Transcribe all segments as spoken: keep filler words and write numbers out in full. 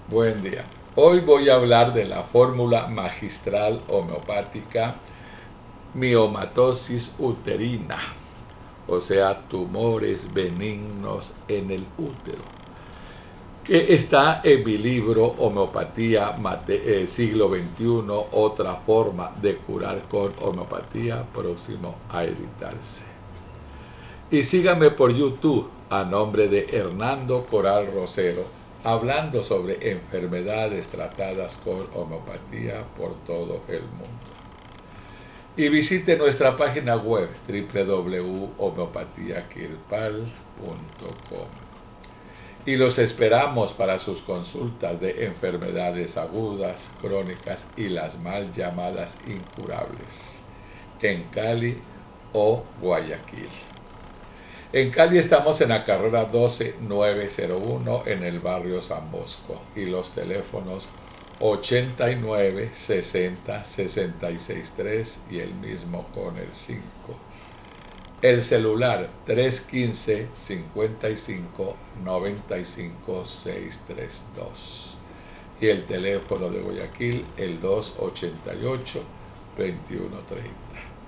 Buen día. Hoy voy a hablar de la fórmula magistral homeopática miomatosis uterina, o sea, tumores benignos en el útero, que está en mi libro Homeopatía Mate, eh, siglo veintiuno, otra forma de curar con homeopatía, próximo a editarse. Y síganme por YouTube a nombre de Hernando Coral Rosero, hablando sobre enfermedades tratadas con homeopatía por todo el mundo. Y visite nuestra página web w w w punto homeopatía kirpal punto com. Y los esperamos para sus consultas de enfermedades agudas, crónicas y las mal llamadas incurables, en Cali o Guayaquil. En Cali estamos en la carrera doce mil novecientos uno en el barrio San Bosco y los teléfonos ochenta y nueve, sesenta, sesenta y seis tres y el mismo con el cinco. El celular tres uno cinco, cincuenta y cinco, noventa y cinco, seiscientos treinta y dos y el teléfono de Guayaquil el dos ochenta y ocho, veintiuno treinta.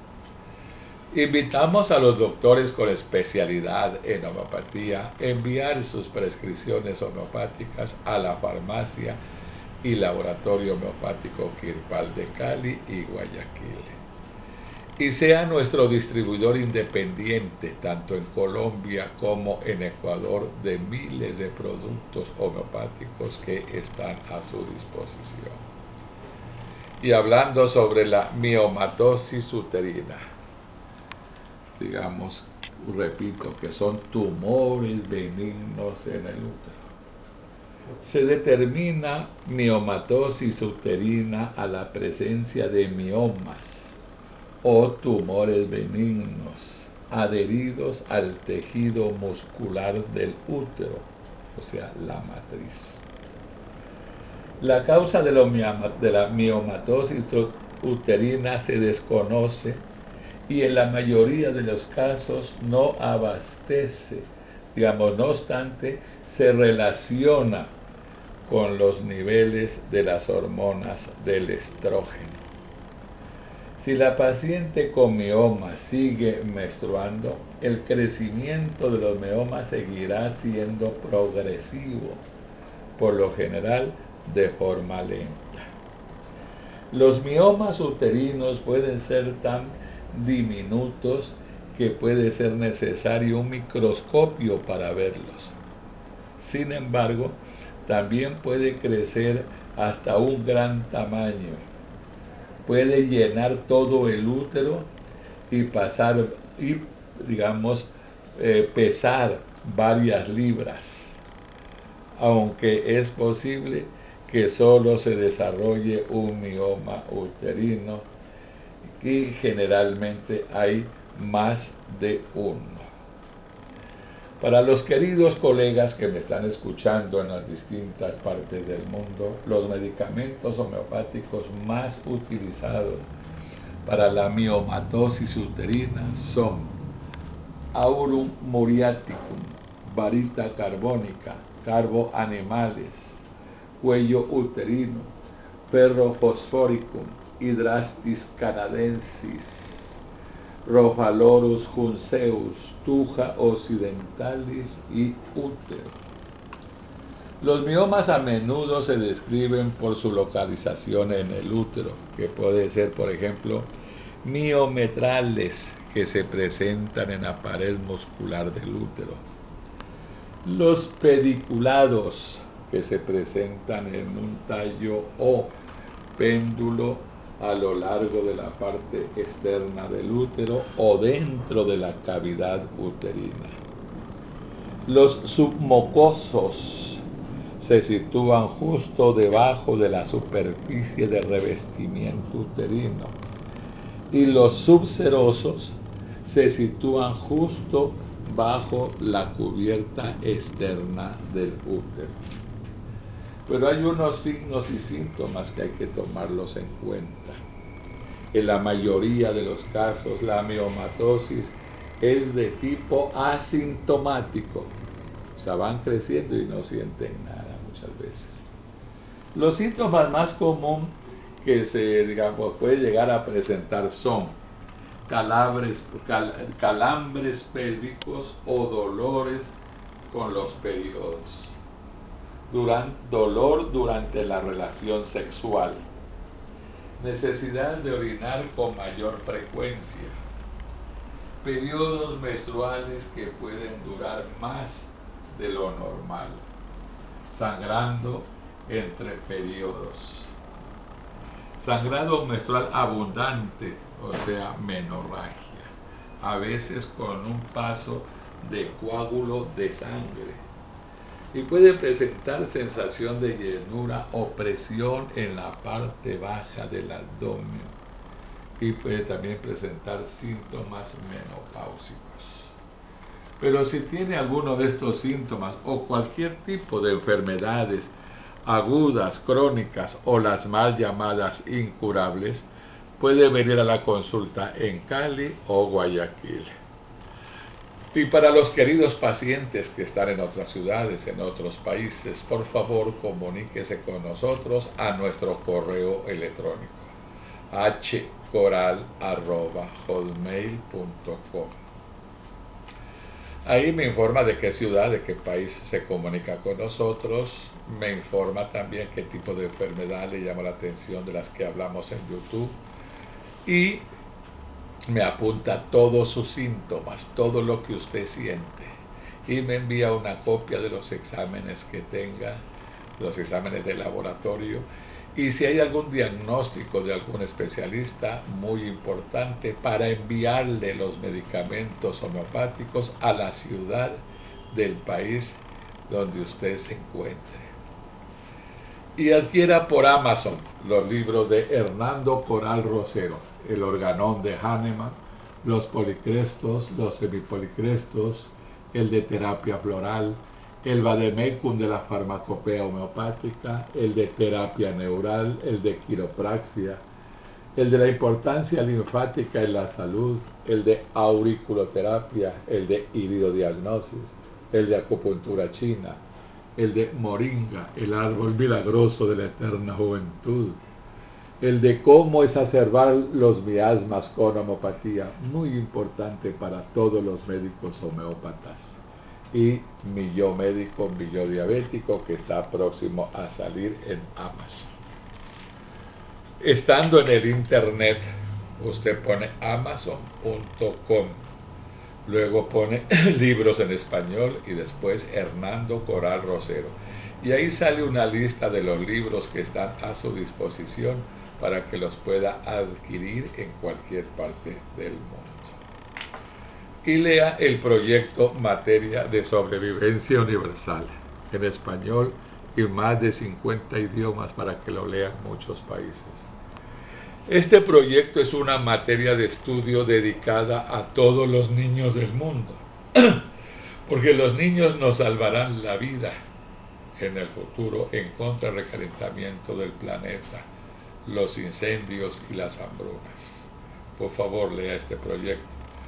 Invitamos a los doctores con especialidad en homeopatía a enviar sus prescripciones homeopáticas a la farmacia y laboratorio homeopático Kirpal de Cali y Guayaquil. Y sea nuestro distribuidor independiente tanto en Colombia como en Ecuador de miles de productos homeopáticos que están a su disposición. Y hablando sobre la miomatosis uterina, digamos, repito, que son tumores benignos en el útero. Se determina miomatosis uterina a la presencia de miomas o tumores benignos adheridos al tejido muscular del útero, o sea, la matriz. La causa de, lo, de la miomatosis uterina se desconoce y en la mayoría de los casos no abastece, digamos, no obstante, se relaciona con los niveles de las hormonas del estrógeno. Si la paciente con mioma sigue menstruando, el crecimiento de los miomas seguirá siendo progresivo, por lo general de forma lenta. Los miomas uterinos pueden ser tan diminutos que puede ser necesario un microscopio para verlos. Sin embargo, también puede crecer hasta un gran tamaño. Puede llenar todo el útero y pasar y digamos eh, pesar varias libras, aunque es posible que solo se desarrolle un mioma uterino y generalmente hay más de uno. Para los queridos colegas que me están escuchando en las distintas partes del mundo, los medicamentos homeopáticos más utilizados para la miomatosis uterina son Aurum muriaticum, varita carbónica, carbo animales, cuello uterino, perro fosforicum, Hydrastis canadensis, Rhophalorus junceus, Thuja occidentalis y útero. Los miomas a menudo se describen por su localización en el útero, que puede ser, por ejemplo, miometrales, que se presentan en la pared muscular del útero. Los pediculados, que se presentan en un tallo o péndulo a lo largo de la parte externa del útero o dentro de la cavidad uterina. Los submucosos se sitúan justo debajo de la superficie de revestimiento uterino y los subserosos se sitúan justo bajo la cubierta externa del útero. Pero hay unos signos y síntomas que hay que tomarlos en cuenta. En la mayoría de los casos, la miomatosis es de tipo asintomático. O sea, van creciendo y no sienten nada muchas veces. Los síntomas más comunes que se, digamos, puede llegar a presentar son calambres, cal, calambres pélvicos o dolores con los periodos, Duran, dolor durante la relación sexual, necesidad de orinar con mayor frecuencia, periodos menstruales que pueden durar más de lo normal, sangrando entre periodos, sangrado menstrual abundante, o sea, menorragia, a veces con un paso de coágulo de sangre, y puede presentar sensación de llenura o presión en la parte baja del abdomen, y puede también presentar síntomas menopáusicos. Pero si tiene alguno de estos síntomas o cualquier tipo de enfermedades agudas, crónicas o las mal llamadas incurables, puede venir a la consulta en Cali o Guayaquil. Y para los queridos pacientes que están en otras ciudades, en otros países, por favor comuníquese con nosotros a nuestro correo electrónico h coral arroba hotmail punto com. Ahí me informa de qué ciudad, de qué país se comunica con nosotros, me informa también qué tipo de enfermedad le llama la atención de las que hablamos en YouTube, y me apunta todos sus síntomas, todo lo que usted siente, y me envía una copia de los exámenes que tenga, los exámenes de laboratorio, y si hay algún diagnóstico de algún especialista, muy importante, para enviarle los medicamentos homeopáticos a la ciudad del país donde usted se encuentre. Y adquiera por Amazon los libros de Hernando Coral Rosero, el organón de Hahnemann, los policrestos, los semipolicrestos, el de terapia floral, el vademecum de la farmacopea homeopática, el de terapia neural, el de quiropraxia, el de la importancia linfática en la salud, el de auriculoterapia, el de iridodiagnosis, el de acupuntura china, el de moringa, el árbol milagroso de la eterna juventud, el de cómo exacerbar los miasmas con homeopatía, muy importante para todos los médicos homeópatas, y mi yo médico, mi yo diabético, que está próximo a salir en Amazon. Estando en el internet, usted pone amazon punto com, luego pone libros en español y después Hernando Coral Rosero, y ahí sale una lista de los libros que están a su disposición para que los pueda adquirir en cualquier parte del mundo. Y lea el proyecto Materia de Sobrevivencia Universal en español y más de cincuenta idiomas para que lo lean muchos países. Este proyecto es una materia de estudio dedicada a todos los niños del mundo, porque los niños nos salvarán la vida en el futuro en contra del recalentamiento del planeta, los incendios y las hambrunas. Por favor, lea este proyecto.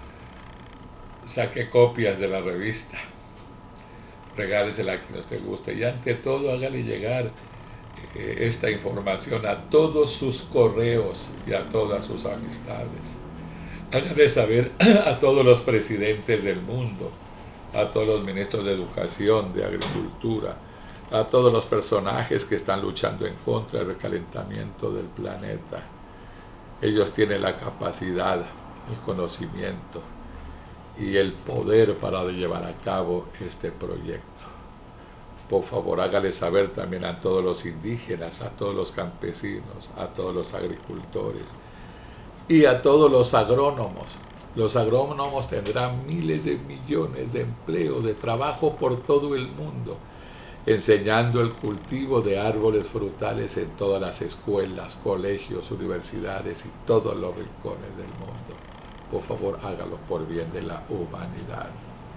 Saque copias de la revista, regálesela a quien te guste, y ante todo hágale llegar eh, esta información a todos sus correos y a todas sus amistades. Hágale saber a todos los presidentes del mundo, a todos los ministros de educación, de agricultura, a todos los personajes que están luchando en contra del recalentamiento del planeta. Ellos tienen la capacidad, el conocimiento y el poder para llevar a cabo este proyecto. Por favor, hágale saber también a todos los indígenas, a todos los campesinos, a todos los agricultores y a todos los agrónomos. Los agrónomos tendrán miles de millones de empleos, de trabajo por todo el mundo, enseñando el cultivo de árboles frutales en todas las escuelas, colegios, universidades y todos los rincones del mundo. Por favor, hágalo por bien de la humanidad.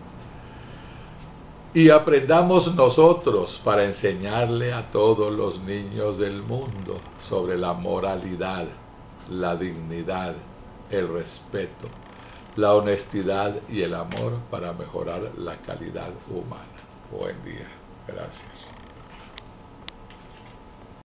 Y aprendamos nosotros para enseñarle a todos los niños del mundo sobre la moralidad, la dignidad, el respeto, la honestidad y el amor para mejorar la calidad humana. Buen día. Gracias.